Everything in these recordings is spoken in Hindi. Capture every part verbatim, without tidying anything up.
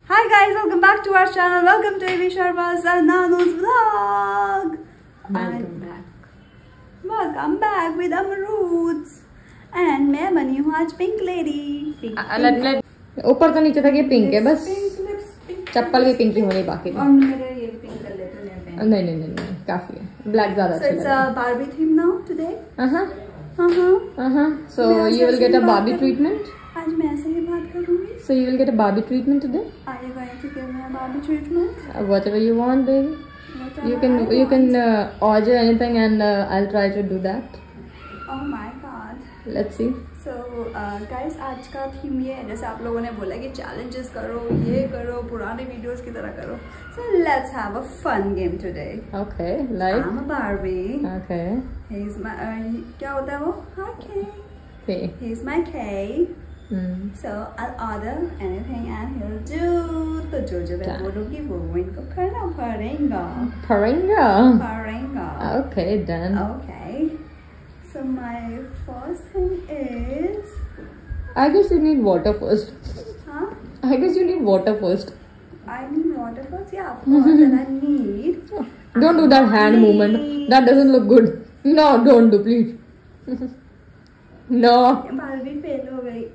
Hi guys, welcome back to our channel. Welcome to Avi Sharma's and Nanu's vlog. Welcome back. Welcome back with Amruds. And मैं बनी हूँ आज पिंक लेडी. ऊपर तो नीचे तक ये पिंक है बस. चप्पल भी पिंक ही होनी बाकी. और मेरे ये पिंक कर लेते हैं. नहीं नहीं नहीं नहीं काफी है. ब्लैक ज़्यादा अच्छा लगता है. So it's a Barbie theme now today. Uh huh. Uh huh. Uh huh. So you will get a Barbie treatment. आज मैं ऐसे ही बात करूँगी. So you will get a Barbie treatment today. Are you going to give me a Barbie treatment? Uh, whatever you want, baby. Whatever you can I you want. can uh, order anything and uh, I'll try to do that. Oh my God. Let's see. So uh, guys, आज का थीम ये है, जैसे आप लोगों ने बोला कि challenges करो, ये करो, पुराने वीडियोस की तरह करो. So let's have a fun game today. Okay, like. I'm a Barbie. Okay. He's my uh, क्या होता है वो? Hi Kay. Hey. He's my Kay. Hmm. So I'll order anything and he'll do. तो जो जो मैं बोलूँगी वो वो इनको करना पड़ेगा. Paringa. पड़ेगा. Okay, done. Okay. So my first thing is. I guess you need water first. Huh? I guess you need water first. I need water first. Yeah, of course. And I need. Don't do that hand movement. That doesn't look good. No, don't do, please. No. Barbie fail हो गई.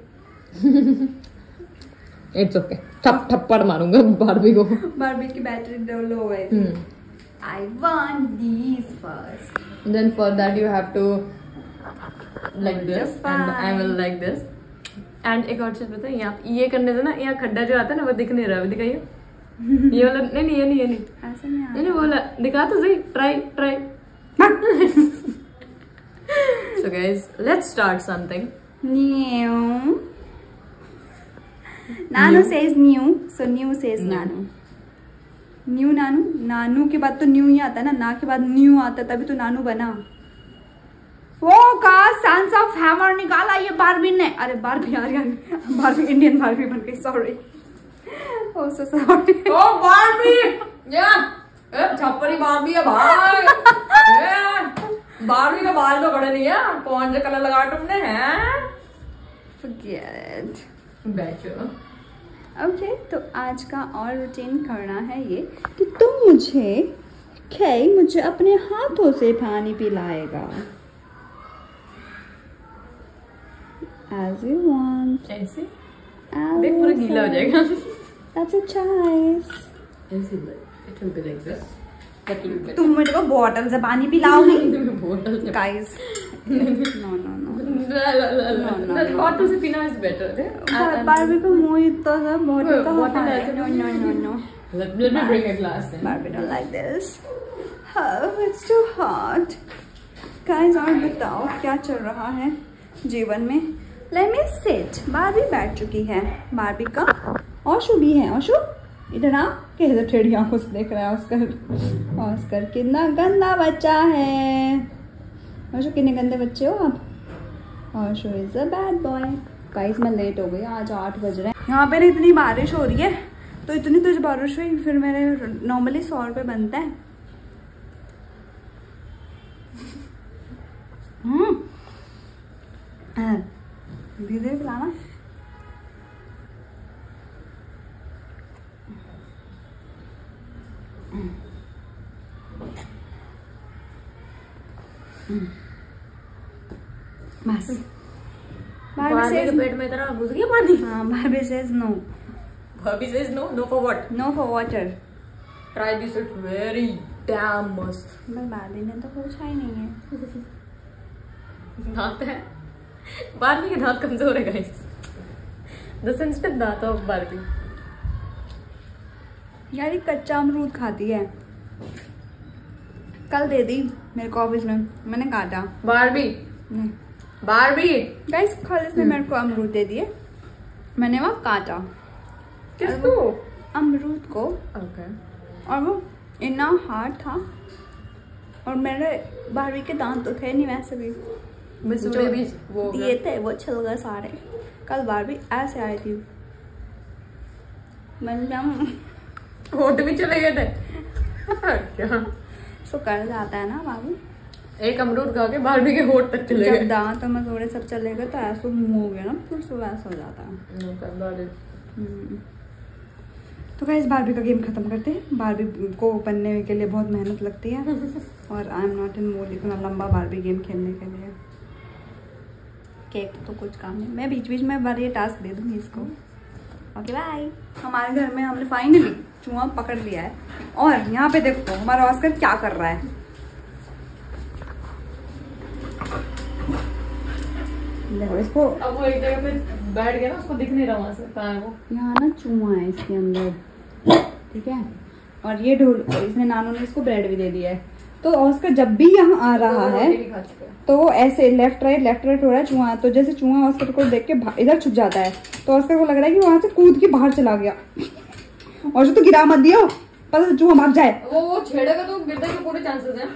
It's okay. ठप ठप्पड़ मारूंगा बारबी को. बारबी की बैटरी डल हो गई थी. I want these first. Then for that you have to like this and I will like this. And एक और चीज पता है, यहाँ ये करने से ना यहाँ खड्डा जो आता है ना वो दिख नहीं रहा. दिखाइए. ये वाला नहीं नहीं ये नहीं ये नहीं. ऐसे नहीं आता. नहीं नहीं बोला दिखा तो सही. Try try. So guys, let's start something. New. Nanu says new, so new says Nanu. New Nanu. Nanu के बाद तो new ही आता है ना. ना के बाद new आता है तभी तो Nanu बना. वो का सेंस ऑफ हैमर निकाला ये बारबी ने. अरे बारबी आ रही बारबी इंडियन बारबी बन गई. Sorry. Oh so sorry. Oh Barbie. यार. ए छप्परी बारबी है भाई. बारबी का बाल तो बड़े नहीं है. कौन सा कलर लगाया तुमने हैं? Forget it. बैचो. ओके okay, तो आज का और रूटीन करना है ये कि तुम मुझे कई मुझे अपने हाथों से पानी पिलाएगा. As you want. ऐसे? As देख पूरा गीला हो जाएगा. That's a choice. ऐसे it will be like this. तुम मुझे को बोतल से पानी पिलाओगी? बोतल से. Guys. No no no. Bottle से पीना is better. बारबी को मुँह इतना सा बॉटल का bottle no no no no. Let, let me bring a glass then. Barbie don't like this. Oh, it's too hot. Guys, और बताओ क्या चल रहा है जीवन में? Let me sit. बारबी बैठ चुकी है. बारबी का औशु भी है. औशु इधर आ. कैसे टेढ़ी आंखों से देख रहा है ऑस्कर. ऑस्कर कितना गंदा बच्चा है. औशु कितने गंदे बच्चे हो आप. Aushu is a bad boy. Guys मैं लेट हो गई. आज आठ बज रहे हैं. यहाँ पे ना इतनी बारिश हो रही है तो इतनी तुझे बारिश हुई. फिर मेरे नॉर्मली सौ रुपये बनता है. हम्म धीरे धीरे पिलाना. बस बारबी के पेट में इतना घुस गया पानी. हाँ Barbie says no. Barbie says no. No for what? No for water. Try this. It's very damn must. बस बारबी ने तो पूछा ही नहीं है. दांत है. बारबी के दांत कमजोर है गाइस. The sensitive दांत of Barbie. यार ये कच्चा अमरूद खाती है. कल दे दी मेरे को ऑफिस में. मैंने काटा. बारबी. नहीं. बारबी. गाइस कल इसने मेरे को अमरूद दे दिए. मैंने वहाँ काटा. किसको? अमरूद को. Okay. और वो इतना हार्ड था. और मेरे बारबी के दांत तो थे नहीं वैसे भी. जो भी वो दिए थे वो छिल गए सारे. कल बारबी ऐसे आई थी. मतलब होठ भी चले गए थे. क्या? सो कर जाता है ना बाबू. एक अमरूद खा के बारबी के होठ तक चले गए. जब दांत में थोड़े सब चले गए तो ऐसा मुंह हो गया ना. फिर से वैसा हो जाता है. तो गाइस बारबी का गेम खत्म करते हैं। बारबी को बनने के लिए बहुत मेहनत लगती है और I am not in mood इतना लंबा बारबी गेम खेलने के लिए। केक तो कुछ काम नहीं, मैं बीच बीच में बार ये टास्क दे दूंगी इसको। Okay bye. हमारे घर में हमने फाइनली चूहा पकड़ लिया है और यहाँ पे देखो हमारा ऑस्कर क्या कर रहा है। देखो इसको, अब वो एक जगह पे बैठ गया ना, उसको दिख नहीं रहा वहां से कहाँ है वो। यहाँ ना चूहा है इसके अंदर, ठीक है। और ये ढोल इसने नानू ने इसको ब्रेड भी दे दिया है। तो ऑस्कर जब भी यहाँ आ रहा है तो वो ऐसे लेफ्ट राइट लेफ्ट राइट हो रहा है चूहा। तो जैसे चूहा ऑस्कर को देख के इधर छुप जाता है तो ऑस्कर को लग रहा है कि वहां से कूद के बाहर चला गया। और जो तो गिरा मत दियो, पता चूहा भाग जाए। वो वो छेड़ेगा तो गिरने के पूरे चांसेस हैं।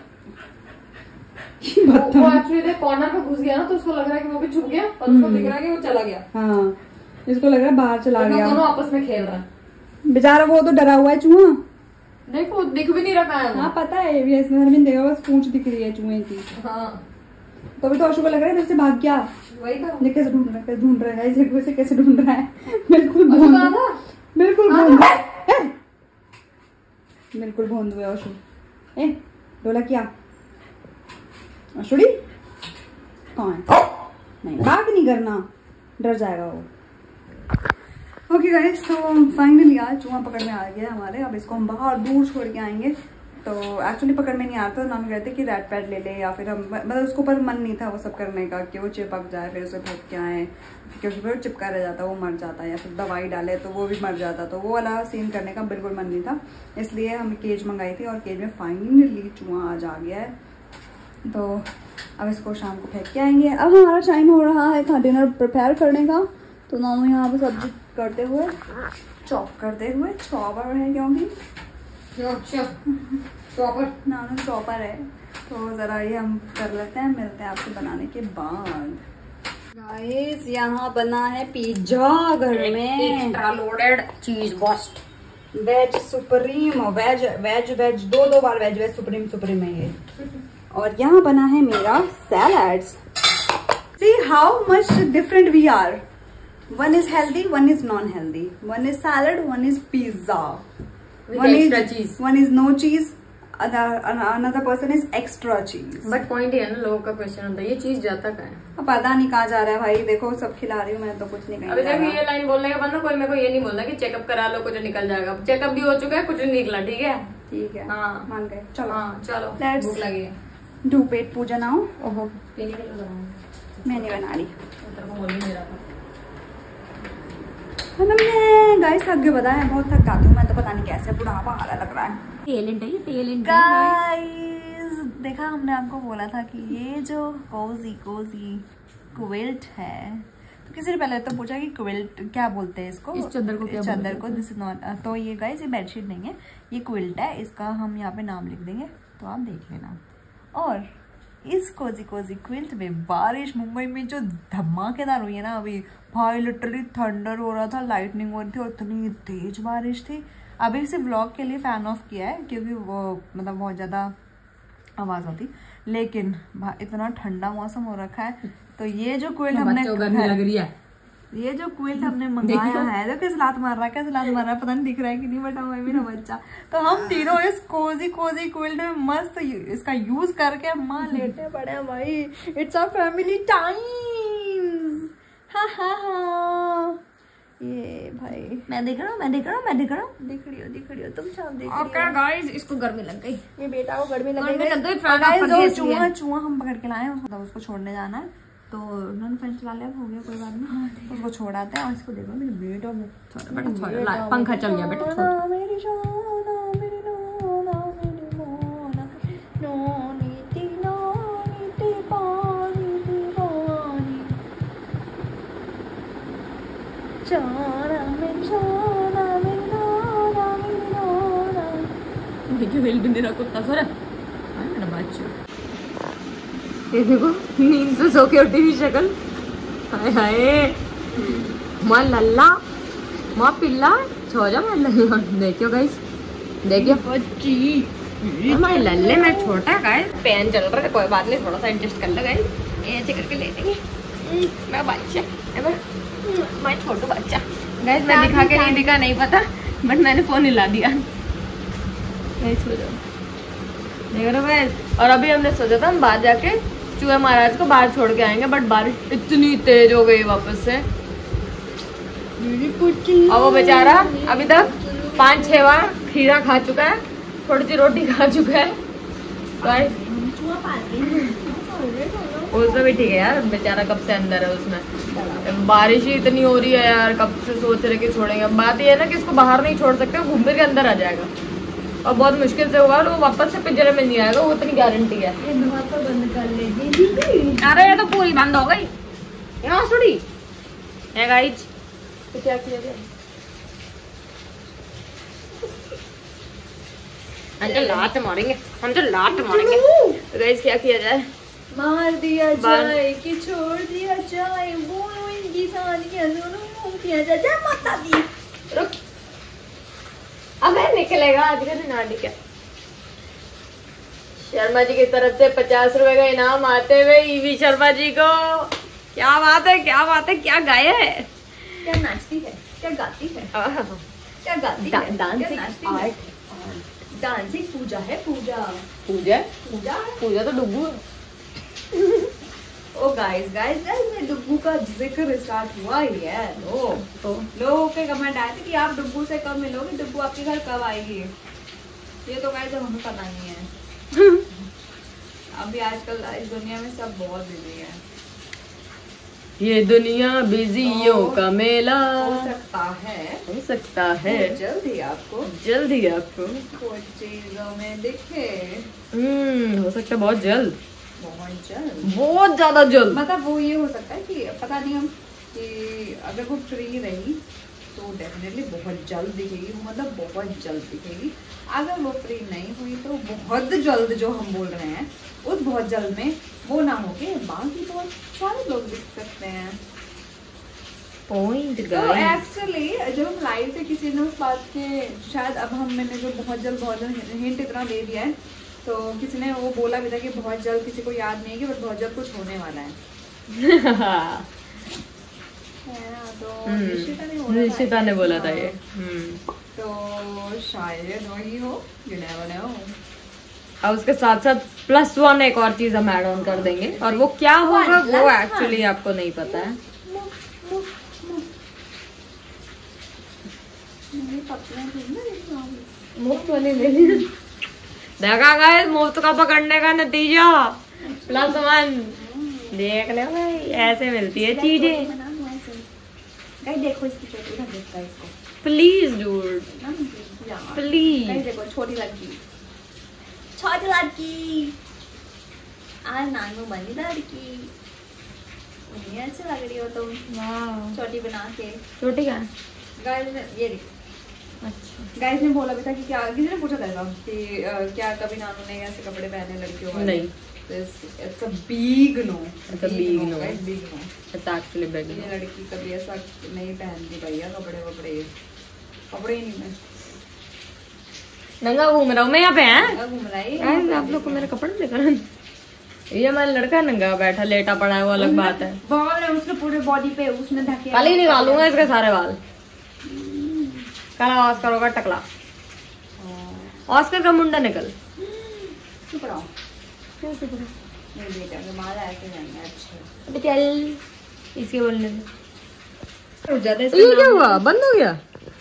वो एक्चुअली कॉर्नर पे घुस गया ना, तो उसको लग रहा है कि वो भी छुप गया और उसको दिख रहा है कि वो चला गया। हाँ, इसको लग रहा है बाहर चला गया। दोनों आपस में खेल रहा है बेचारा, वो तो डरा हुआ है चूहा। देखो दिख भी नहीं रहा है। हाँ पता है, ये इसमें देखा बस पूंछ दिख रही है चूहे की। हाँ तो अभी तो अशोक को लग रहा है से भाग गया। वही था। ये कैसे ढूंढ रहा है ढूंढ रहा है इसे, वैसे कैसे ढूंढ रहा है। बिल्कुल बिल्कुल भोंद है, बिल्कुल भोंद हुआ अशोक। ए डोला क्या अशुड़ी कहाँ है? नहीं भाग नहीं करना, डर जाएगा वो। ओके गाइस, तो फाइनली आज चूहा पकड़ में आ गया हमारे। अब इसको हम बाहर दूर छोड़ के आएंगे। तो एक्चुअली पकड़ में नहीं आता, ना कहते कि रैट पैड ले ले या फिर हम, मतलब उसको पर मन नहीं था वो सब करने का कि वो चिपक जाए फिर उसे फेंक के आए, क्योंकि फिर चिपका रह जाता वो मर जाता, या फिर दवाई डाले तो वो भी मर जाता। तो वो वाला सीन करने का बिल्कुल मन नहीं था, इसलिए हम केज मंगाई थी और केज में फाइनली चूहा आज आ गया है। तो अब इसको शाम को फेंक के आएंगे। अब हमारा टाइम हो रहा है था डिनर प्रिपेयर करने का। तो नानू यहाँ पे सब्जी करते हुए चॉप करते हुए, चॉपर है क्योंकि चॉपर नानू चॉपर है। तो जरा ये हम कर लेते हैं, मिलते हैं आपसे बनाने के बाद। गाइस यहाँ बना है पिज्जा घर में, extra loaded cheese burst veg supreme, veg veg veg दो दो बार वेज वेज सुप्रीम सुप्रीम है ये। और यहाँ बना है मेरा salads. See how much different we are, one is healthy one is non healthy, one is salad one is pizza, one is one is no cheese, another person is extra cheese. But point ये है ना, लोगों का क्वेश्चन होता है ये चीज जाता कहाँ है? पता नहीं कहाँ जा रहा है भाई। देखो सब खिला रही हूँ मैं तो कुछ नहीं। अभी देखो ये लाइन बोलने के बाद ना कोई मेरे को ये नहीं बोलना कि चेकअप करा लो कुछ निकल जाएगा। चेकअप भी हो चुका है, कुछ नहीं निकला। ठीक है ठीक है, हाँ मान गए। चलो हाँ चलो, भूख लगी है। दो पेट पूजन आओ। ओहो मैंने बना ली मेरा हमने गाइस आगे बताया, बहुत थक जाती हूँ मैं तो, पता नहीं कैसे बुढ़ापा आ लग रहा है। टैलेंट है ये, टैलेंट गाइस देखा, हमने आपको बोला था कि ये जो कोजी कोजी क्विल्ट है, तो किसी ने पहले तो पूछा कि क्विल्ट क्या बोलते हैं इसको, इस चादर को क्या चादर को दिस इज नॉट। तो ये गाइस ये बेडशीट नहीं है, ये क्विल्ट है। इसका हम यहाँ पे नाम लिख देंगे तो आप देख लेना। और इस कोजी कोजी क्विल्ट में बारिश मुंबई में जो धमाकेदार हुई है ना अभी भाई, लिटरली थंडर हो रहा था, लाइटनिंग हो रही थी और इतनी तेज बारिश थी। अभी इसे व्लॉग के लिए फैन ऑफ किया है क्योंकि वो मतलब बहुत ज़्यादा आवाज़ आती, लेकिन इतना ठंडा मौसम हो रखा है। तो ये जो क्विल्ट हमने लग रही है, ये जो क्विल्ट हमने मंगाया है, तो कैसे लात मार रहा है कैसे लात मार रहा है पता नहीं दिख रहा है कि नहीं, बट हमें मेरा बच्चा। तो हम तीनों इस कोजी कोजी क्विल्ट में मस्त इसका यूज करके माँ लेटे पड़े हैं भाई। It's a family time. हाँ हाँ हाँ ये भाई मैं देख रहा हूँ मैं देख रहा हूँ मैं देख रहा हूँ दिख रही हो दिख रही हो तुम सब देख रही हो। ओके गाइस, इसको गर्मी लग गई, ये बेटा को गर्मी लग गर्मी लग गई। गई। चूहा चूहा हम पकड़ के लाए हैं, उसको उसको छोड़ने जाना है। तो उन्होंने फैन चला लिया, हो गया कोई बात नहीं, उसको छोड़ाते हैं। और इसको देखो मेरे बेटा में पंखा चल गया बेटा, छोड़ मेरी सोना मेरी नोना मेरी मोना नोनी ती नोनी ती पानी ती पानी सोना मेरी सोना मेरी नोना मेरी नोना। देखिए वेल भी मेरा कुत्ता सर है मेरा बच्चा। ये देखो नींद से सो के उठी हुई शक्ल, हाय हाय माँ लल्ला माँ पिल्ला सो जा मैं लल्ला। देखियो गाइस देखियो बच्ची हमारे लल्ले में छोटा गाइस पेन चल रहा है, कोई बात नहीं थोड़ा सा एडजस्ट कर लो गाइस, ऐसे करके ले लेंगे। मैं बच्चा मैं छोटू बच्चा गाइस, मैं दिखा के नहीं दिखा नहीं पता, बट मैंने फोन हिला दिया। नहीं सो जाओ, देख रहे भाई। और अभी हमने सोचा था हम बाहर जाके चूहे महाराज को बाहर छोड़ के आएंगे, बट बारिश इतनी तेज हो गई वापस से। और वो बेचारा अभी तक पाँच छह बार खीरा खा चुका है, थोड़ी सी रोटी खा चुका है। उसमें भी ठीक है यार, बेचारा कब से अंदर है उसमें। बारिश ही इतनी हो रही है यार, कब से सोच रहे कि छोड़ेंगे। बात ये है ना कि इसको बाहर नहीं छोड़ सकते, घूम फिर के अंदर आ जाएगा और बहुत मुश्किल से होगा, और वो वापस से पिंजरे में नहीं आएगा, वो इतनी गारंटी है। तो बंद कर लेगी। अरे ये तो पूरी बंद हो गई यहाँ थोड़ी है गाइस। तो क्या किया जाए? हम तो लात मारेंगे, हम तो लात मारेंगे। तो गाइस क्या किया जाए? मार दिया जाए कि छोड़ दिया जाए, वो इनकी सानियां दोनों किया जाए। जय माता दी। रुक, अबे निकलेगा आज का दिन। आंटी क्या शर्मा जी की तरफ से पचास रुपए का इनाम आते हुए ईवी शर्मा जी को। क्या बात है, क्या बात है, क्या गाया है, क्या नाचती है, क्या गाती है, क्या गाती डा, है, डांसिंग आर्ट, डांसिंग पूजा है, पूजा पूजा पूजा पूजा तो Dubbu. Oh guys guys guys Dubbu का जिक्र स्टार्ट हुआ ही है। लो तो लोगों के कमेंट आए थे कि आप डुब्बू से कब मिलोगे, डुब्बू आपके घर कब आएगी। ये तो गाइस हमें पता नहीं है। अभी आजकल इस दुनिया में सब बहुत बिजी है। ये दुनिया बिजियों का मेला। हो सकता है हो सकता है जल्द ही आपको जल्द ही आपको कुछ चीजों में दिखे। हम्म हो सकता है बहुत जल्द, बहुत जल्द, बहुत ज्यादा जल्द। मतलब वो ये हो सकता है कि पता नहीं हम कि अगर वो फ्री रही तो डेफिनेटली बहुत जल्द दिखेगी, मतलब बहुत जल्द दिखेगी। अगर वो फ्री नहीं हुई तो बहुत जल्द जो हम बोल रहे हैं उस बहुत जल्द में वो ना हो के बाकी बहुत सारे लोग दिख सकते हैं। पॉइंट तो एक्चुअली जब हम लाइव थे किसी ने उस बात के, शायद अब हम मैंने जो बहुत जल्द बहुत जल्द हिंट इतना दे दिया है, तो किसी ने वो बोला भी था कि बहुत जल्द, किसी को याद नहीं है कि बट बहुत जल्द कुछ होने वाला है। तो निशिता ने बोला था ये। तो शायद वही हो, you never know। और उसके साथ साथ प्लस वन एक और चीज हम ऐड ऑन कर देंगे, और वो क्या होगा वो एक्चुअली आपको नहीं पता है। मुफ्त वाली ले ली, देखा गया मुफ्त का पकड़ने का नतीजा प्लस वन। देख ले भाई, ऐसे मिलती है चीजें। देखो इसकी छोटी उधर देखता है इसको, प्लीज डूड प्लीज। देखो छोटी लड़की, छोटी लड़की आज नानू बनी लड़की, उन्हें अच्छी लग रही हो तुम छोटी बना के। छोटी क्या गाइस ने ये देखो, अच्छा गाइस ने बोला भी था कि क्या, किसी ने पूछा था कि आ, क्या कभी नानू ने ऐसे कपड़े पहने लड़कियों वाले? नहीं, it's a big no, it's a big no, guys, big no, it's actually big no। ये लड़की कभी ऐसा नहीं पहनती भैया कपड़े वपड़े, कपड़े ही नहीं। मैं नंगा घूम रहा हूँ मैं यहाँ पे हैं, घूम रहा है यार आप लोग को मेरे कपड़े दिखा। ये हमारा लड़का नंगा बैठा लेटा पड़ा है, वो अलग बात है। बाल है उसके पूरे बॉडी पे, उसमें ढके। कल ही निकालूंगा इसके सारे बाल। कल आवाज करोगा टकला, ऑस्कर का मुंडा निकल। चुप रहो, नहीं बेटा हमारा ऐसे जाएंगे। अच्छा अबे चल, इसके बोलने दे। रुक जाते, ये क्या हुआ, बंद हो गया?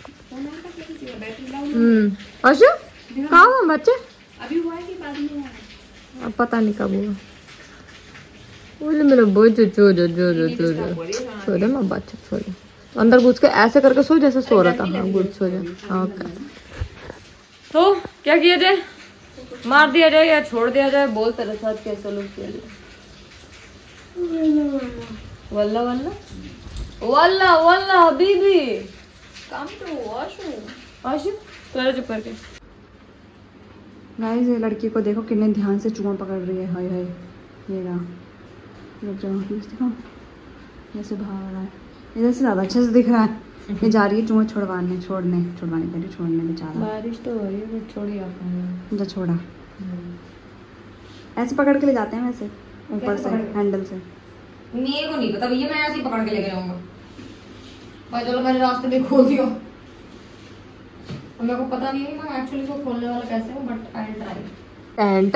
हम्म अच्छा कहाँ हुआ बच्चे? अभी हुआ है कि बाद में हुआ है? अब पता नहीं कब हुआ। बोले मेरा बहुत जो जो जो जो जो जो सो जा, मैं बच्चा सो जा, अंदर घुस के ऐसे करके सो जैसे सो रहा था। हाँ गुड, सो जा। हाँ तो क्या किया जाए, मार दिया जाए या छोड़ दिया जाए? बोल तेरे साथ कैसा लोग किया जाए? वल्ला वल्ला वल्ला वल्ला हबीबी कम टू आशु आशु तो चुप करके। गाइस ये लड़की को देखो कितने ध्यान से चूहा पकड़ रही है। हाय हाय, ये रहा, रुक जाओ देखो, जैसे भाग रहा है, इधर से ज़्यादा अच्छे से दिख रहा है। ये जा रही है चूहा छुड़वाने, छोड़ने छुड़वाने के लिए, छोड़ने बेचारा। बारिश तो हो रही है बट छोड़ ही आता है। छोड़ा ऐसे पकड़ के ले जाते हैं वैसे, ऊपर से हैंडल से। मेरे को नहीं पता भैया, मैं ऐसे ही पकड़ के लेके जाऊंगा। भाई चलो मैंने रास्ते में खोल दिया। मेरे को पता नहीं है मैं एक्चुअली इसको खोलने वाला कैसे हूँ, बट आई ट्राई।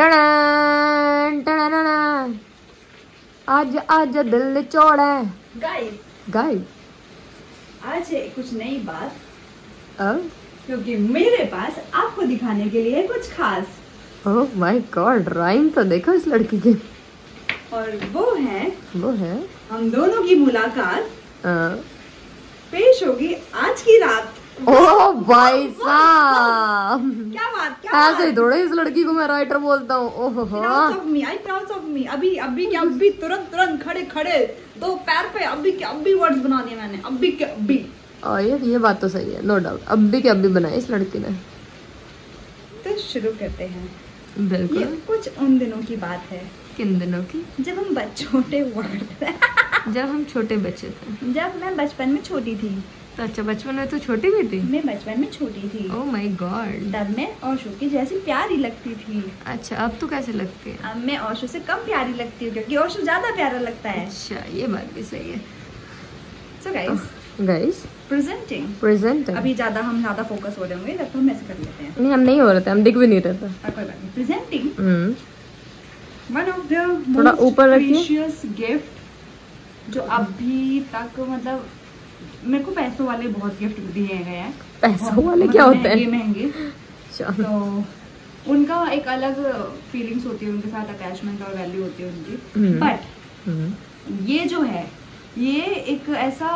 टन टन आज आज दिल चौड़ा है गाइस गाइस, आज है कुछ नई बात, अब क्योंकि मेरे पास आपको दिखाने के लिए कुछ खास। ओह माय गॉड, राइम तो देखो इस लड़की के। और वो है वो है हम दोनों की मुलाकात हाँ। पेश होगी आज की रात। ओह भाई साहब, क्या बात, क्या ऐसे ही थोड़े इस लड़की को मैं राइटर बोलता हूँ। ओहो proud of me, I proud of me. अभी अभी क्या अभी तुरंत तुरंत खड़े खड़े दो पैर पे अभी क्या अभी वर्ड्स बना दिए मैंने, अभी क्या अभी। और ये ये बात तो सही है, नो डाउट, अभी के अभी बनाए इस लड़की ने। तो शुरू करते हैं। बिल्कुल। ये कुछ उन दिनों की बात है। किन दिनों की? जब हम छोटे हुआ करते जब हम छोटे बच्चे थे। जब मैं बचपन में छोटी थी। तो अच्छा, बचपन में तो छोटी भी थी? मैं बचपन में छोटी थी। Oh my god. तब मैं ओशो की जैसी प्यारी लगती थी। अच्छा, अब तो कैसे लगती है? अब मैं ओशो से कम प्यारी लगती हूँ, क्योंकि ओशो ज्यादा प्यारा लगता है। अच्छा, ये बात भी सही है। So guys guys presenting presenting अभी ज्यादा हम ज्यादा फोकस हो रहे होंगे, तब तो हम ऐसे कर लेते हैं। नहीं, हम नहीं हो रहे थे, हम दिख भी नहीं रहे थे। और कोई बात नहीं। Presenting hmm one of the थोड़ा ऊपर रखिए। प्रीशियस गिफ्ट जो अभी तक, मतलब मेरे को पैसों वाले बहुत गिफ्ट दिए गए हैं। पैसों वाले क्या होते हैं? महंगे महंगे। तो उनका एक अलग फीलिंग्स होती है, उनके साथ अटैचमेंट और वैल्यू होती है उनकी। बट ये जो है, ये एक ऐसा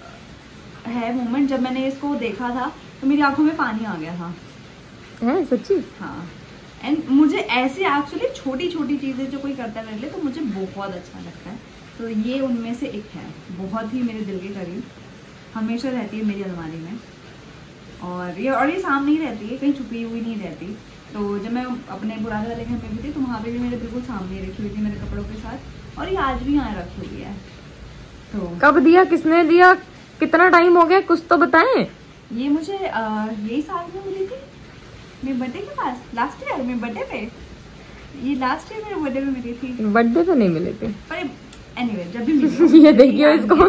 है मोमेंट, जब मैंने इसको देखा था तो मेरी आंखों में पानी आ गया था। है सच्ची? हाँ। एंड मुझे ऐसे एक्चुअली छोटी छोटी चीजें जो कोई करता है मेरे लिए, तो मुझे बहुत अच्छा लगता है। तो ये उनमें से एक है, बहुत ही मेरे दिल के करीब, हमेशा रहती है मेरी अलमारी में। और ये और ये सामने ही रहती है, कहीं छुपी हुई नहीं रहती। तो जब मैं अपने पुराने वाले घर में भी थी, तो वहाँ पे भी मेरे बिल्कुल सामने रखी हुई थी मेरे कपड़ों के साथ, और ये आज भी यहाँ रखी हुई है। तो कब दिया, किसने दिया, कितना टाइम हो गया, कुछ तो बताएं। ये मुझे यही साल में मिली थी, मेरे बर्थडे के पास, लास्ट ईयर मेरे बर्थडे पे। ये लास्ट ईयर मेरे बर्थडे में मिली थी। बर्थडे पे नहीं मिली थी, पर एनीवे जब भी मिली। ये देखियो इसको।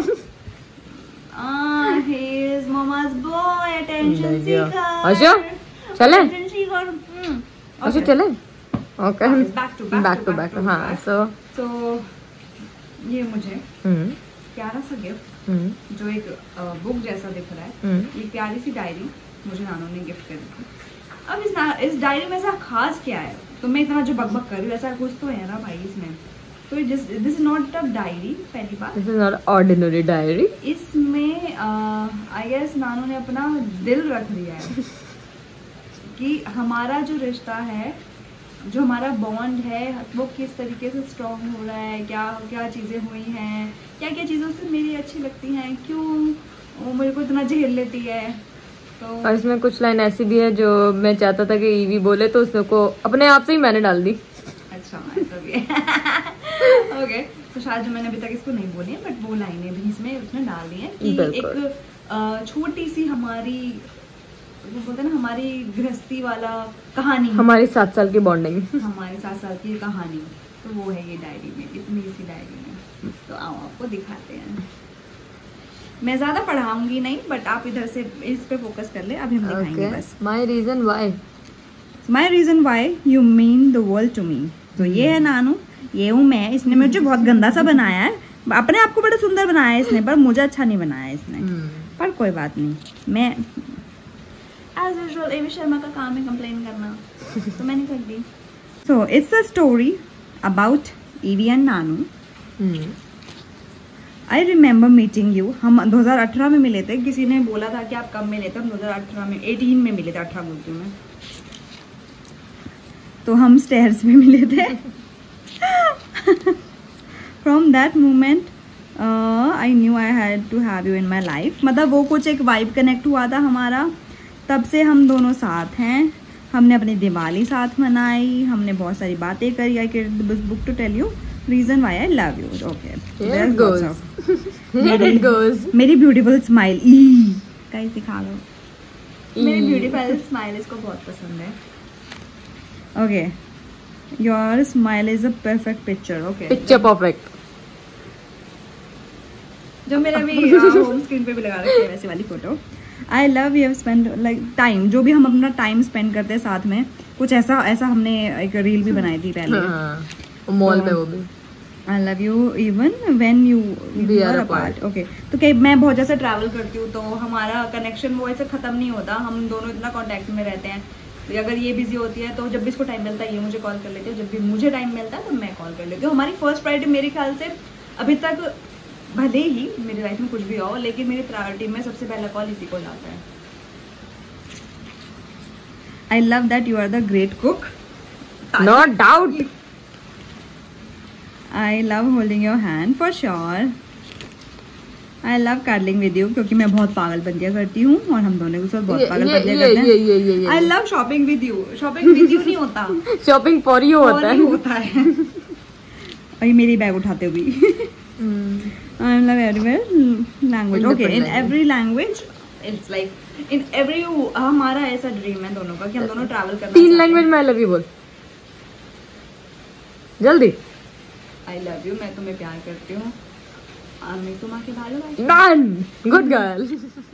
Ah, he is mama's boy, attention seeker. अच्छा, चले? Attention seeker. Hmm. अच्छा, Okay. चले? Okay. Back to back. Back to back. हाँ, so. So ये मुझे हम्म प्यारा सा गिफ्ट, हम्म जो एक बुक जैसा दिख रहा है, हम्म ये प्यारी सी डायरी मुझे नानू ने गिफ्ट करी थी। अब इस ना, इस डायरी में ऐसा खास क्या है? तो मैं इतना जो बकबक कर रही हूँ, ऐसा कुछ तो है ना भाई इसमें। तो this is not a diary, पहली बात। This is not ordinary diary. इसमें आई गेस नानू ने अपना दिल रख दिया है कि हमारा जो रिश्ता है, जो हमारा बॉन्ड है, वो किस तरीके से स्ट्रॉन्ग हो रहा है, क्या क्या चीज़ें हुई हैं, क्या क्या चीज़ों से मेरी अच्छी लगती हैं, क्यों वो मेरे को इतना झेल लेती है। तो और इसमें कुछ लाइन ऐसी भी है जो मैं चाहता था कि ईवी बोले, तो उसको अपने आप से ही मैंने डाल दी। अच्छा, ऐसा भी है। ओके, तो शायद जो मैंने अभी तक इसको नहीं बोली है, बट वो लाइनें भी इसमें उसने डाल दी है कि एक छोटी सी हमारी, वो बोलते हैं ना, हमारी गृहस्थी वाला कहानी, हमारी सात साल की बॉन्डिंग, हमारी सात साल की कहानी, तो वो है ये डायरी में, इतनी सी डायरी में। तो आओ आपको दिखाते हैं। मैं ज्यादा पढ़ाऊंगी नहीं, बट आप इधर से इस पे फोकस कर ले, अभी हम दिखाएंगे बस। My reason why my reason why you mean the world to me. तो ये है नानू, ये हूँ मैं। इसने मुझे बहुत गंदा सा बनाया है, अपने आप को बड़ा सुंदर बनाया है इसने, पर मुझे अच्छा नहीं बनाया इसने। पर कोई बात नहीं, मैं एज यूजुअल एवी शर्मा का काम है कंप्लेन करना, तो मैंने कर दी। So it's a story about Ivy and Nanu. I remember meeting you. हम दो हज़ार अठारह में मिले थे। किसी ने बोला था कि आप कब मिले थे? हम दो हज़ार अठारह में, अठारह में मिले थे, अठारह बोलती हूँ मैं। तो हम स्टेयर्स में मिले थे। From that moment I knew I had to have you in my life. मतलब वो कुछ एक वाइब कनेक्ट हुआ था हमारा, तब से हम दोनों साथ हैं। हमने अपनी दिवाली साथ मनाई, हमने बहुत सारी बातें करी। I can this book to tell you reason why I love you. Okay, मेरी ब्यूटीफुल स्माइल, कहीं दिखा लो, मेरी ब्यूटीफुल स्माइल इसको बहुत पसंद है। Okay, your smile is a perfect picture. Okay, picture perfect, जो मेरे भी होम स्क्रीन पे भी लगा रखी है वैसी वाली photo. I love you spend like time, जो भी हम अपना टाइम स्पेंड करते हैं साथ में, कुछ ऐसा ऐसा हमने एक रील भी बनाई थी पहले मॉल में, वो भी I love you even when you are apart. Okay, तो कई मैं बहुत जैसे ट्रैवल करती हूँ तो हमारा कनेक्शन वो ऐसे खत्म नहीं होता, हम दोनों इतना कांटेक्ट में रहते हैं। तो अगर ये बिजी होती है तो जब भी इसको टाइम मिलता है ये मुझे कॉल कर लेती है, जब भी मुझे टाइम मिलता है तो मैं कॉल कर लेती हूँ। हमारी फर्स्ट प्रायोरिटी मेरे ख्याल से अभी तक, भले ही मेरी लाइफ में कुछ भी हो, लेकिन मेरी प्रायोरिटी में सबसे पहला कॉल इसी को जाता है। I love that you are the great cook, no doubt. I love holding your hand for sure. I love curling with you, क्योंकि मैं बहुत पागल बंदियां करती हूँ और हम दोनों के साथ बहुत पागल बंदियां करते हैं। I love shopping with you, shopping with you नहीं होता, शॉपिंग फॉर यू होता है होता है और मेरी बैग उठाते हुए। I love everywhere language. Okay, in every language, it's like in every हमारा ऐसा ड्रीम है दोनों का कि हम दोनों ट्रैवल करना। तीन लैंग्वेज में आई लव यू बोल जल्दी। आई लव यू, मैं तुम्हें प्यार करती हूँ, मैं तुम आके भालो। Done, good girl.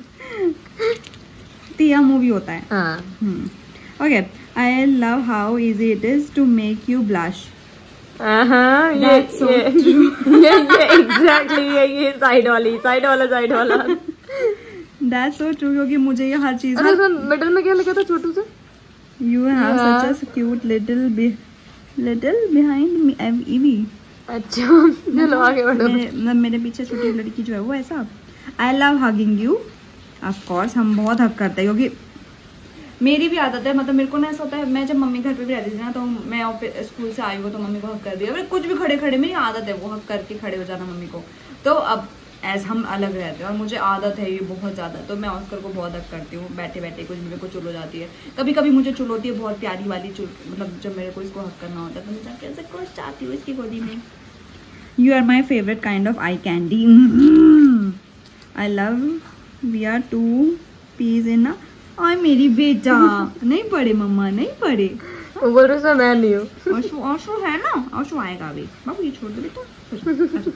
तिया मूवी होता है। हाँ। Okay, I love how easy it is to make you blush. हाँ, ये so ये ये ये एग्जैक्टली ये ये साइड वाली साइड वाला साइड वाला That's so true, क्योंकि मुझे ये हर चीज। अरे उसमें मिडिल में क्या लिखा था छोटू से? You have such a cute little be little behind me, Evie. अच्छा, चलो आगे बढ़ो। मेरे, मेरे पीछे छोटी लड़की जो है वो ऐसा। I love hugging you. Of course, हम बहुत हग करते हैं, क्योंकि मेरी भी आदत है, मतलब मेरे को ना ऐसा होता है, मैं जब मम्मी घर पे भी रहती थी ना तो मैं स्कूल से आई हूँ तो मम्मी को हक कर दिया, मेरे कुछ भी खड़े खड़े मेरी आदत है वो हक करके खड़े हो जाना मम्मी को। तो अब एज हम अलग रहते हैं और मुझे आदत है ये बहुत ज़्यादा, तो मैं ऑस्कर को बहुत हक करती हूँ, बैठे बैठे कुछ मेरे को चुल हो जाती है। कभी कभी मुझे चुल होती है बहुत प्यारी वाली चुल, मतलब जब मेरे को इसको हक करना होता है तो मैं जाके ऐसे खुश चाहती हूँ इसकी गोदी में। You are my favourite kind of eye candy. I love we are two peas in ना। और मेरी बेटा नहीं पढ़े, मम्मा नहीं पढ़े, बोल रहे मैं नहीं हूँ। आशु आशु है ना, आशु आएगा अभी, बाबू ये छोड़ दे बेटा।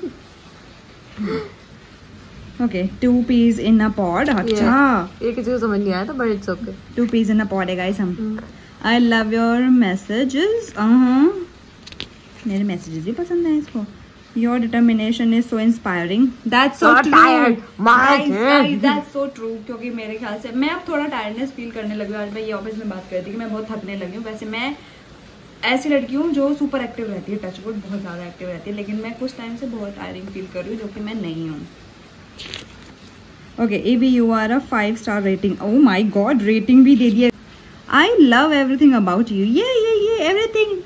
Okay, two peas in a pod. अच्छा, ये किसी को समझ नहीं आया था, but it's okay. Two peas in a pod है गाइस हम। I love your messages. मेरे मैसेजेस भी पसंद है इसको। Your determination is so inspiring. That's so, so true. Tired. Guys, guys, that's so true. क्योंकि मेरे ख्याल से मैं अब थोड़ा टायर्डनेस फील करने लगी हूँ। आज मैं ये ऑफिस में बात कर रही थी कि मैं बहुत थकने लगी हूँ। वैसे मैं ऐसी लड़की हूँ जो सुपर एक्टिव रहती है, टचवुड बहुत ज़्यादा एक्टिव रहती है, लेकिन मैं कुछ टाइम से बहुत टायरिंग फील कर रही हूँ, जो कि मैं नहीं हूँ। Okay, A B you are a five star rating. Oh my god, rating भी दे दिया। I love everything about you. ये ये ये everything.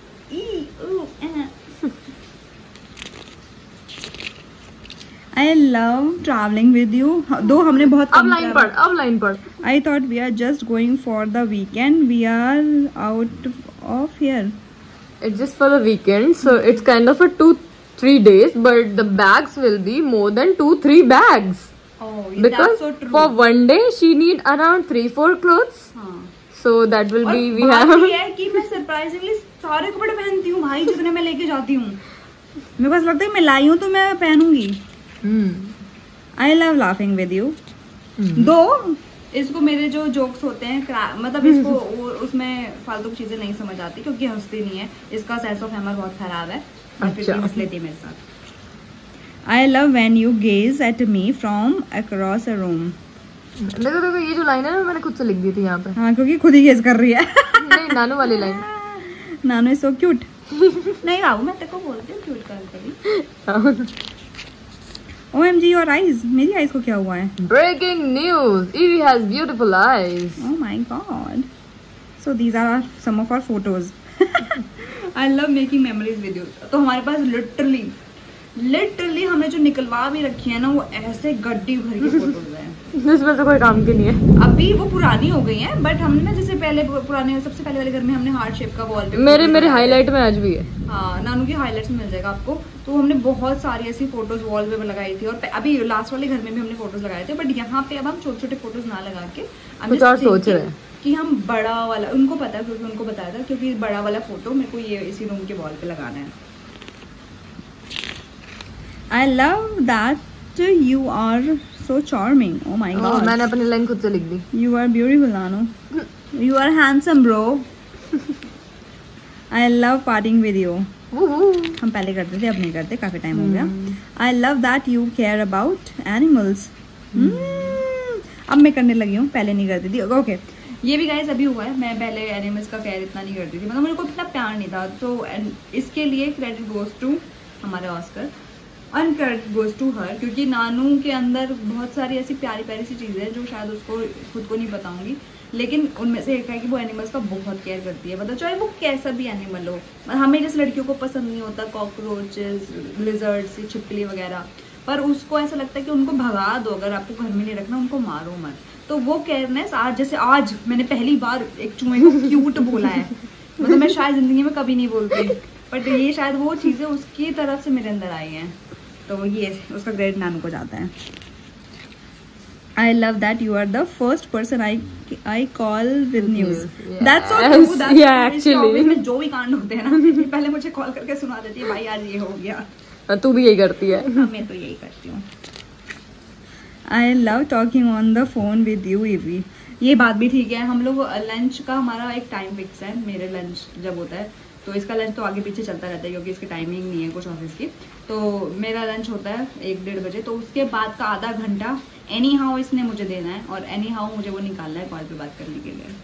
I love traveling with you. दो हमने बहुत अब लाइन पढ़, अब लाइन पढ़। I thought we are just going for the weekend. We are out of here. It's just for the weekend, so it's kind of a two, three days, but the bags will be more than two, three bags. Oh, because that's so true. For one day she need around three, four clothes. हाँ. So that will be we have. have. ये है कि मैं surprisingly सारे कपड़े पहनती हूँ भाई, जितने मैं लेके जाती हूँ। मेरे पास लगता है मैं लाई हूँ तो मैं पहनूंगी। I love laughing with you. दो इसको मेरे जो जोक्स होते हैं, मतलब इसको उसमें फालतू की चीजें नहीं समझ आती क्योंकि हंसती नहीं है, इसका सेंस ऑफ ह्यूमर बहुत खराब है। अच्छा। हंस लेती है मेरे साथ। I love when you gaze at me from across a room. देखो देखो ये जो लाइन है ना मैंने खुद से लिख दी थी यहाँ पे। हाँ, क्योंकि खुद ही गेज कर रही है। नहीं, नानू वाली line. Nanu is so cute. नहीं बाबू, मैं तेरे को बोलती हूँ क्यूट कर कभी। O M G, your eyes. मेरी eyes को क्या हुआ है? Breaking news. Evie has beautiful eyes. Oh my god. So these are our, some of our photos. I love making memories with you. तो हमारे पास literally, literally हमने जो निकलवा भी रखी है ना वो ऐसे गड्डी भर की फोटोज हैं। जिसमें से कोई काम की नहीं है। अभी वो पुरानी हो गई हैं, बट हमने ना जैसे पहले पुराने सबसे पहले वाले घर में हमने हार्ट शेप का वॉल पे मेरे मेरे हाईलाइट में आज भी है। हाँ, नानू की हाईलाइट्स मिल जाएगा आपको। तो हमने बहुत सारी ऐसी फोटोज वॉल पे लगाई थी और अभी लास्ट वाले घर में भी हमने फोटोज लगाए थे, बट यहाँ पे अब हम छोटे छोटे फोटोज ना लगा के कुछ और सोच रहे हैं कि हम बड़ा वाला, उनको पता है क्योंकि उनको बताया था, क्योंकि बड़ा वाला फोटो मेरे को ये इसी रूम के वॉल पे लगाना है। I love that that you are so charming. Oh my oh, god. मैंने अपनी लाइन खुद से लिख दी. You are beautiful, Nanu. You are handsome, bro. I love partying with you. हम पहले करते थे, अब नहीं करते, काफी टाइम हो गया. I love that you care about animals. hmm. अब मैं करने लगी हूँ, पहले नहीं करती थी. Okay okay. ये भी गाइस अभी हुआ है. मैं पहले एनिमल्स का केयर इतना नहीं करती थी, मतलब मेरे को इतना प्यार नहीं था. तो इसके लिए क्रेडिट गोज टू हमारे ऑस्कर, और क्रेडिट गोज टू हर, क्योंकि नानू के अंदर बहुत सारी ऐसी प्यारी प्यारी सी चीज़ें हैं जो शायद उसको खुद को नहीं बताऊंगी, लेकिन उनमें से एक है कि वो एनिमल्स का बहुत केयर करती है. मतलब चाहे वो कैसा भी एनिमल हो. हमें जैसे लड़कियों को पसंद नहीं होता कॉकरोचेस, लिजर्ड्स, छिपकली वगैरह, पर उसको ऐसा लगता है कि उनको भगा दो, अगर आपको घर में नहीं रखना उनको मारो मत. तो वो केयरनेस आज, जैसे आज मैंने पहली बार एक चूहे को क्यूट बोला है. मतलब मैं शायद जिंदगी में कभी नहीं बोलती, बट ये शायद वो चीज़ें उसकी तरफ से मेरे अंदर आई हैं. तो ये उसका क्रेडिट नानू को जाता है. I love that you are the first person I I call with news. Yeah. That's so true. That's yeah, actually. में जो भी कांड होते हैं ना, पहले मुझे कॉल करके सुना देती है, भाई आज ये हो गया. तू भी यही करती है. हाँ, मैं तो यही करती हूँ. I love talking on the phone with you, Evie. ये बात भी ठीक है. हम लोग लंच का हमारा एक टाइम फिक्स है. मेरे लंच जब होता है तो इसका लंच तो आगे पीछे चलता रहता है, क्योंकि इसकी टाइमिंग नहीं है कुछ ऑफिस की. तो मेरा लंच होता है एक डेढ़ बजे, तो उसके बाद का आधा घंटा एनी हाउ इसने मुझे देना है, और एनी हाउ मुझे वो निकालना है कॉल पे बात करने के लिए.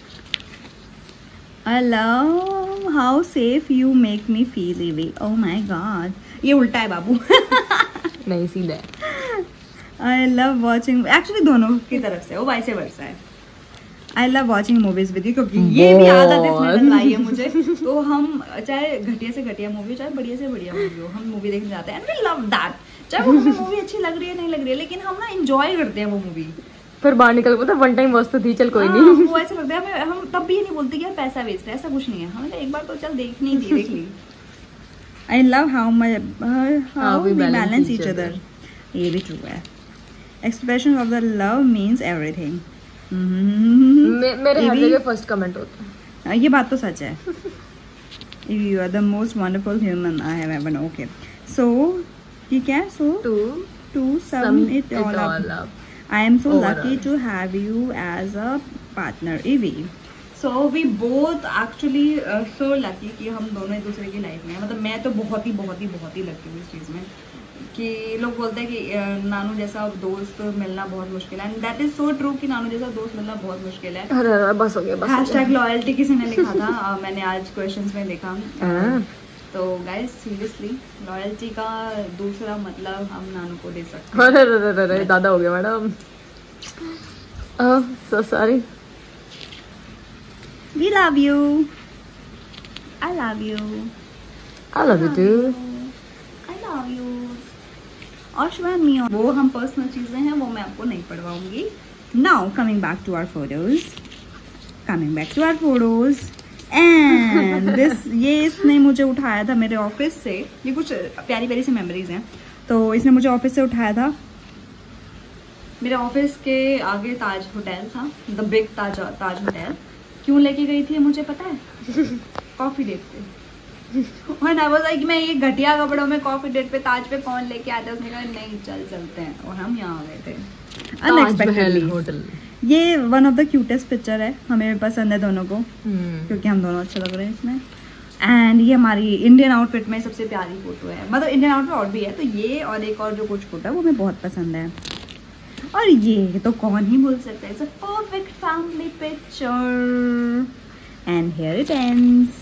I love how safe you make me feel, Evie. Oh my god. ये उल्टा है बाबू. नहीं, सीधा है. I love watching. Actually दोनों की तरफ से, वो वाइस वर्सा है. I love watching movies with you, क्योंकि ये भी आदत इसने डलवाई है मुझे. तो हम चाहे घटिया से घटिया मूवी हो, चाहे बढ़िया से बढ़िया मूवी हो, हम मूवी देखने जाते हैं. And we love that. चाहे वो हमें मूवी अच्छी लग रही है नहीं लग रही है, लेकिन हम ना एंजॉय करते हैं वो मूवी. फिर बाहर निकल पता वन टाइम वॉच तो थी, चल कोई नहीं. वो ऐसा लगता है हमें, हम तब भी ये नहीं बोलते कि यार पैसा वेस्ट है, ऐसा कुछ नहीं है. हमें एक बार तो चल देखनी थी, देख ली. I love how my uh, how we balance each other. ये भी ट्रू है. Expression of the love means everything. मेरे हर जगह फर्स्ट कमेंट होता है. ये बात तो सच है. You are the most wonderful human I have ever known. Okay. So ये क्या है? So to to sum it all up. I am so lucky to have you as a partner, Evie. So we both actually uh, so lucky कि हम दोनों एक दूसरे की लाइफ में हैं. मतलब मैं तो बहुत ही बहुत ही बहुत ही लकी हूँ इस चीज़ में कि लोग बोलते हैं कि नानू जैसा दोस्त मिलना बहुत मुश्किल है. And that is so true कि नानू जैसा दोस्त मिलना बहुत मुश्किल है. अरे अरे बस हो गया, बस. हैशटैग लॉयल्टी किसी ने लिखा था. uh, मैंने आज क्वेश्चंस में देखा. तो गाइस सीरियसली लॉयल्टी का दूसरा मतलब हम नानू को दे सकते हैं. अरे अरे अरे दादा हो गया madam. So sorry. We love you. I love you. I love you too. I love you. और शिवान मी, वो हम पर्सनल चीजें हैं, वो मैं आपको नहीं पढ़वाऊंगी. Now coming back to our photos. Coming back to our photos and this ये इसने मुझे उठाया था मेरे ऑफिस से. ये कुछ प्यारी प्यारी सी मेमोरीज हैं. तो इसने मुझे ऑफिस से उठाया था. मेरे ऑफिस के आगे ताज होटल था, the big Taj Taj hotel. क्यों लेके गई थी मुझे पता है? कॉफी डेट पे. और आई वाज लाइक मैं ये घटिया कपड़ों में कॉफी डेट पे ताज पे कौन लेके आता है? उसने कहा नहीं चल चलते हैं, और हम यहाँ आ गए थे अनएक्सपेक्टेडली. होटल ये one of the cutest picture है, हमें पसंद है दोनों को. hmm. क्योंकि हम दोनों अच्छे लग रहे हैं इसमें. एंड ये हमारी इंडियन आउटफिट में सबसे प्यारी फोटो है. मतलब इंडियन आउटफिट और भी है, तो ये और एक और जो कुछ फोटो है वो हमें बहुत पसंद है. और ये तो कौन ही भूल सकता है. It's a perfect family picture. And here it ends.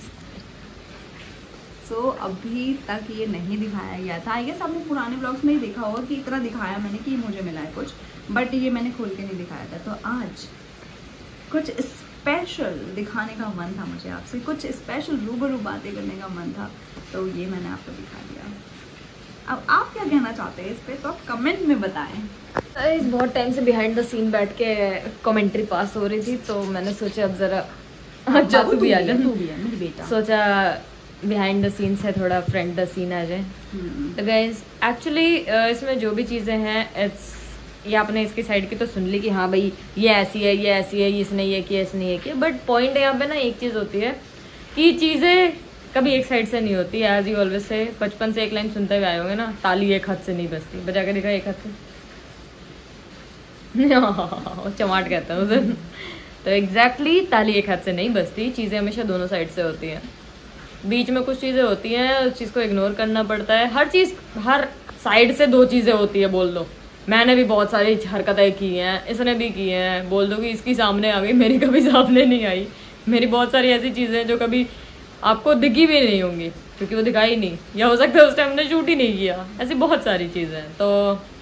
So so, अभी तक ये नहीं दिखाया गया था. आई गेस आपने पुराने ब्लॉग्स में ही देखा होगा कि इतना दिखाया मैंने कि मुझे मिला है कुछ, बट ये मैंने खोल के नहीं दिखाया था. तो आज कुछ स्पेशल दिखाने का मन था मुझे आपसे, कुछ स्पेशल रूबरू बातें करने का मन था, तो ये मैंने आपको दिखा दिया. अब आप क्या कहना चाहते हैं इस पे, तो आप कमेंट में बताएं. इस बहुत टाइम से बिहाइंड द सीन बैठ के कमेंट्री पास हो रही थी, तो मैंने सोचा अब जरा अच्छा तू भी आ जा. तू भी है मेरी बेटा. सोचा बिहाइंड द सीन से थोड़ा फ्रंट द सीन आ जाए. तो गाइस एक्चुअली इसमें जो भी चीज़ें हैं, इट्स ये आपने इसकी साइड की तो सुन ली कि हाँ भाई ये ऐसी है, ये ऐसी है, इसने ये किया, इसने ये किया. बट पॉइंट यहाँ पे ना एक चीज़ होती है कि चीज़ें कभी एक साइड से नहीं होती, एज यू ऑलवेज से। बचपन से एक लाइन सुनते हुए आए होंगे ना, ताली एक हाथ से नहीं बजती। बजा के दिखा एक हाथ से। चमाट कहता है उसे। तो एग्जैक्टली exactly, ताली एक हाथ से नहीं बजती, चीजें हमेशा दोनों साइड से होती हैं। बीच में कुछ चीजें होती हैं, उस चीज को इग्नोर करना पड़ता है। हर चीज, हर साइड से दो चीजें होती है, बोल दो। मैंने भी बहुत सारी हरकतें की हैं, इसने भी की हैं, बोल दो कि इसकी सामने आ गई, मेरी कभी सामने नहीं आई। मेरी बहुत सारी ऐसी चीजें हैं जो कभी आपको दिखी भी नहीं होंगी, क्योंकि वो दिखाई नहीं, या हो सकता है उस टाइम हमने शूट ही नहीं किया। ऐसी बहुत सारी चीजें हैं। तो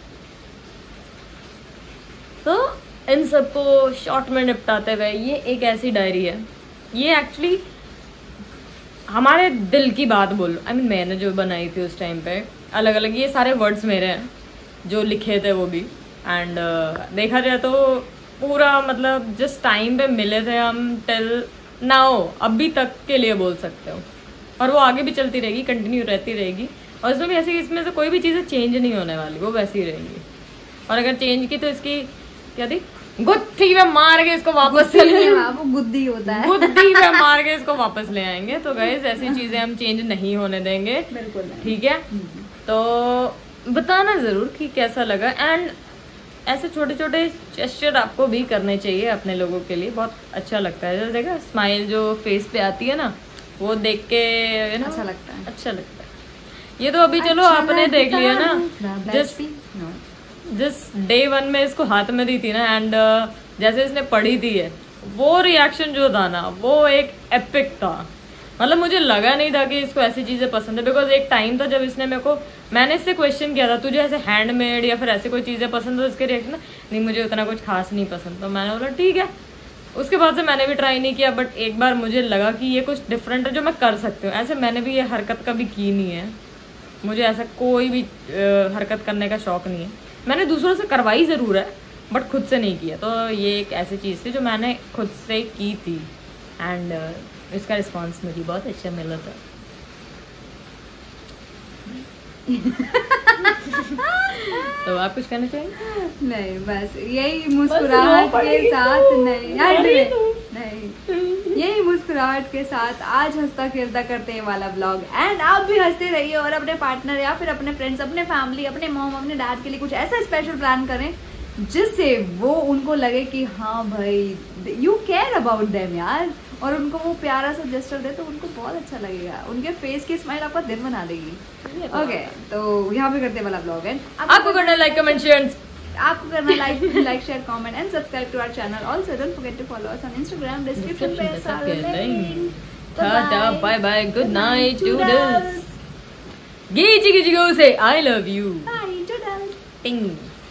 तो इन सबको शॉर्ट में निपटाते हुए ये एक ऐसी डायरी है, ये एक्चुअली हमारे दिल की बात बोलो। आई मीन मैंने जो बनाई थी उस टाइम पे, अलग अलग ये सारे वर्ड्स मेरे हैं जो लिखे थे वो भी। एंड uh, देखा जाए तो पूरा मतलब जिस टाइम पे मिले थे हम टिल नाउ, अभी तक के लिए बोल सकते हो। और वो आगे भी चलती रहेगी, कंटिन्यू रहती रहेगी। और इसमें भी ऐसी, इसमें से कोई भी चीज़ें चेंज नहीं होने वाली, वो वैसी ही रहेंगी। और अगर चेंज की तो इसकी क्या थी, गुत्थी में मार के इसको वापस ले, वो गुद्दी होता है, गुत्थी में मार के इसको वापस ले आएंगे। तो गाइस ऐसी चीजें हम चेंज नहीं होने देंगे, बिल्कुल नहीं। ठीक है। तो बताना जरूर कि कैसा लगा। एंड ऐसे छोटे छोटे जेस्चर आपको भी करने चाहिए अपने लोगों के लिए, बहुत अच्छा लगता है। जो देखा स्माइल जो फेस पे आती है ना, वो देख के ना अच्छा लगता है, अच्छा लगता है। ये तो अभी चलो अच्छा आपने देख लिया ना, जिस no. जिस डे वन में इसको हाथ में दी थी ना, एंड uh, जैसे इसने पढ़ी थी है, वो रिएक्शन जो था ना, वो एक एपिक था। मतलब मुझे लगा नहीं था कि इसको ऐसी चीजें पसंद है, बिकॉज एक टाइम था जब इसने मेरे को, मैंने इससे क्वेश्चन किया था तुझे ऐसे हैंडमेड या फिर ऐसे कोई चीजें पसंद है, इसके रिएक्शन नहीं, मुझे उतना कुछ खास नहीं पसंद। तो मैंने बोला ठीक है। उसके बाद से मैंने भी ट्राई नहीं किया, बट एक बार मुझे लगा कि ये कुछ डिफरेंट है जो मैं कर सकती हूँ। ऐसे मैंने भी ये हरकत कभी की नहीं है, मुझे ऐसा कोई भी uh, हरकत करने का शौक नहीं है। मैंने दूसरों से करवाई ज़रूर है, बट खुद से नहीं किया। तो ये एक ऐसी चीज़ थी जो मैंने खुद से की थी, एंड uh, इसका रिस्पांस मुझे बहुत अच्छा मिला था। तो आप कुछ कहना चाहेंगे? नहीं, बस यही मुस्कुराहट के साथ, नहीं नहीं यही मुस्कुराहट के साथ आज हंसता खेलता करते हैं वाला ब्लॉग। एंड आप भी हंसते रहिए और अपने पार्टनर या फिर अपने फ्रेंड्स, अपने फैमिली, अपने मॉम, अपने डैड के लिए कुछ ऐसा स्पेशल प्लान करें जिससे वो उनको लगे कि हाँ भाई यू केयर अबाउट देम यार, और उनको वो प्यारा सा जेस्चर दे तो उनको बहुत अच्छा लगेगा। उनके फेस की स्माइल आपका दिन बना देगी। ओके okay, तो यहाँ पे करते वाला ब्लॉग है। आपको करना लाइक कमेंट शेयर, आपको करना like like share comment and subscribe to our channel. Also don't forget to follow us on Instagram, description पे सारा लिंक। Tata bye bye, good night toodles. गी जी गी जी गो से I love you. Bye toodles. टिंग।